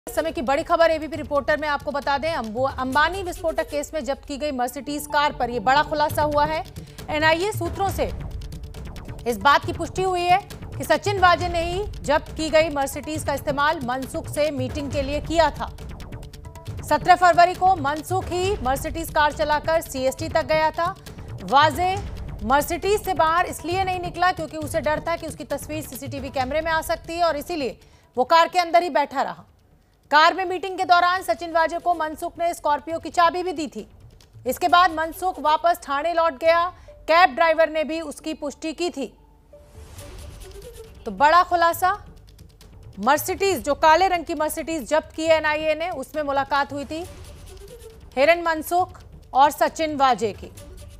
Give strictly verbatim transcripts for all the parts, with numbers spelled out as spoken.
समय की बड़ी खबर एबीपी रिपोर्टर में आपको बता दें, अंबानी विस्फोटक केस में जब्त की गई मर्सिडीज कार पर यह बड़ा खुलासा हुआ है। एनआईए सूत्रों से इस बात की पुष्टि हुई है कि सचिन वाजे ने ही जब्त की गई मर्सिडीज का इस्तेमाल मनसुख से मीटिंग के लिए किया था। सत्रह फरवरी को मनसुख ही मर्सिडीज कार चलाकर सीएसटी तक गया था। वाजे मर्सिडीज से बाहर इसलिए नहीं निकला क्योंकि उसे डर था कि उसकी तस्वीर सीसीटीवी कैमरे में आ सकती है और इसीलिए वो कार के अंदर ही बैठा रहा। कार में मीटिंग के दौरान सचिन वाजे को मनसुख ने स्कॉर्पियो की चाबी भी दी थी। इसके बाद मनसुख वापस ठाणे लौट गया। कैब ड्राइवर ने भी उसकी पुष्टि की थी। तो बड़ा खुलासा, मर्सिडीज जो काले रंग की मर्सिडीज जब्त की है एनआईए ने, उसमें मुलाकात हुई थी हिरेन मनसुख और सचिन वाजे की।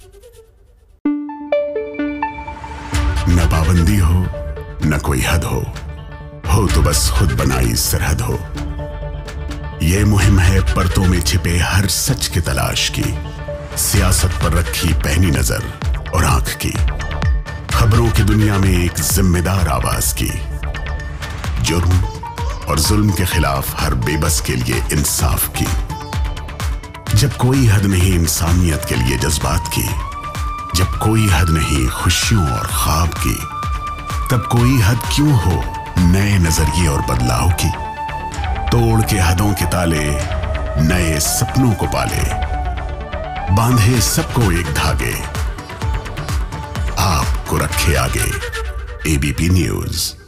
न पाबंदी हो न कोई हद हो, हो तो बस खुद बनाई सरहद हो। ये मुहिम है परतों में छिपे हर सच की तलाश की, सियासत पर रखी पैनी नजर और आंख की, खबरों की दुनिया में एक जिम्मेदार आवाज की, जुर्म और जुल्म के खिलाफ हर बेबस के लिए इंसाफ की। जब कोई हद नहीं इंसानियत के लिए जज्बात की, जब कोई हद नहीं खुशियों और ख्वाब की, तब कोई हद क्यों हो नए नजरिए और बदलाव की। तोड़ के हदों के ताले नए सपनों को पाले, बांधे सबको एक धागे, आपको रखे आगे। ABP news.